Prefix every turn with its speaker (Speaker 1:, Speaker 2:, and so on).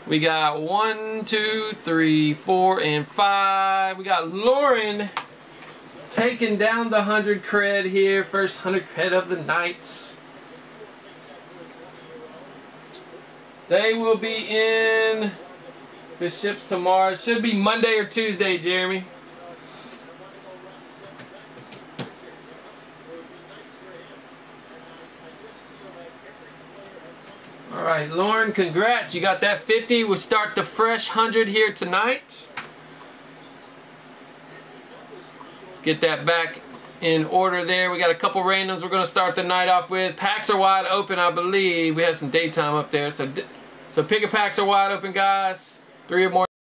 Speaker 1: We got 1, 2, 3, 4, and 5. We got Lauren taking down the 100 cred here. First 100 cred of the night. They will be in the ships tomorrow. It should be Monday or Tuesday, Jeremy. Alright, Lauren, congrats. You got that 50. We'll start the fresh 100 here tonight. Let's get that back in order there. We got a couple randoms we're going to start the night off with. Packs are wide open, I believe. We have some daytime up there. So pick a packs are wide open, guys. 3 or more.